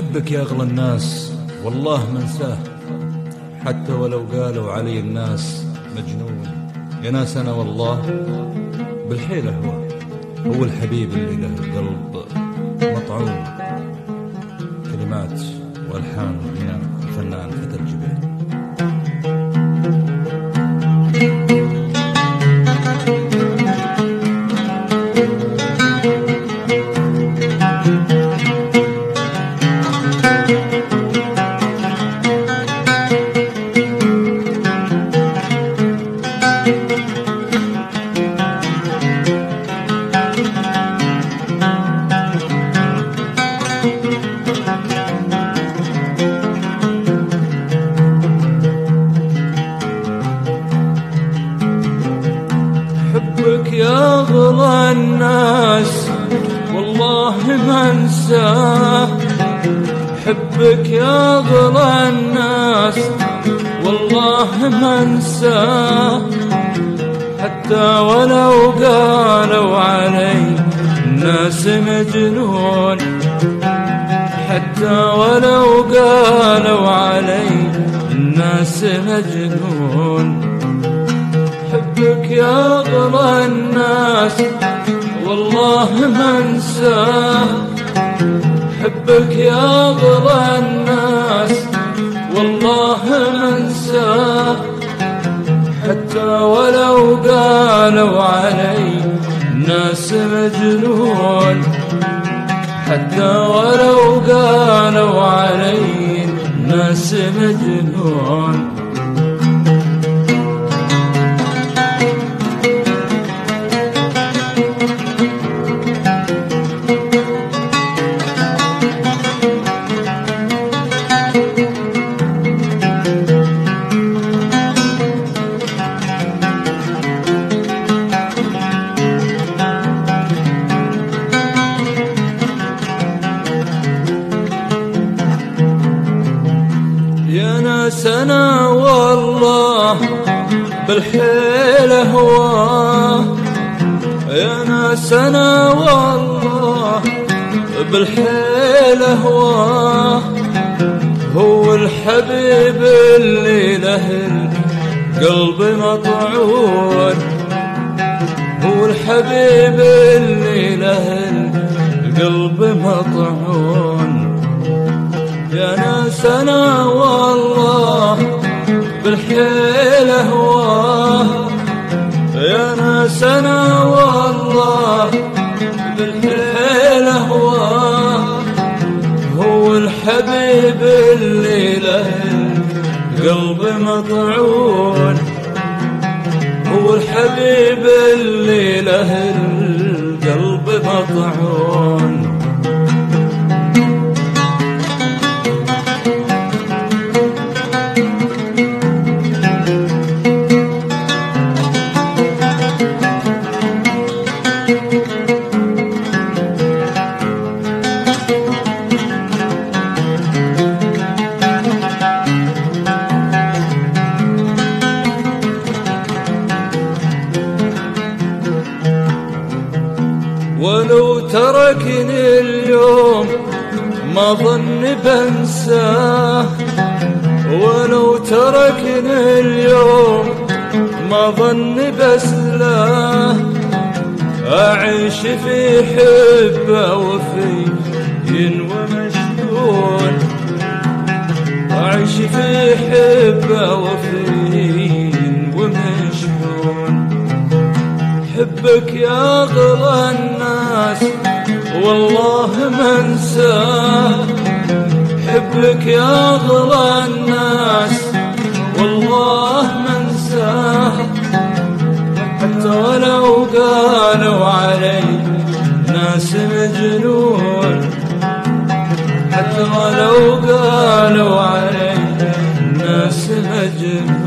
أحبك يا أغلى الناس والله ما انساه، حتى ولو قالوا علي الناس مجنون. يا ناس أنا والله بالحيلة هو الحبيب اللي له القلب مطعون. كلمات والحان من الفنان فتى الجبيل. حبك يا أغلى الناس والله ما انساه، حبك يا أغلى الناس والله ما انساه، حتى ولو قالوا علي الناس مجنون، حتى ولو قالوا علي الناس مجنون. حبك يا أغلى الناس والله ما انساه، حبك يا أغلى الناس والله ما انساه، حتى ولو قالوا علي الناس مجنون، حتى ولو قالوا علي الناس مجنون. يا ناس أنا والله بالحيلة هواه، يا ناس أنا والله بالحيلة هواه، هو الحبيب اللي له القلب مطعون، هو الحبيب اللي له القلب مطعون. يا ناس أنا والله بالحيلة هواه، يا ناس أنا والله بالحيلة هواه، هو الحبيب اللي له القلب مطعون، هو الحبيب اللي له القلب مطعون. ولو تركني اليوم ما ظن بنساه، ولو تركني اليوم ما ظن بسلاه، أعيش في حبه وفي ومشجون، أعيش في حبه وفي ومشجون. حبك يا أغلى الناس والله ما انساه، حبك يا أغلى الناس والله ما انساه، حتى ولو قالوا علي ناس مجنون، حتى ولو قالوا علي ناس مجنون.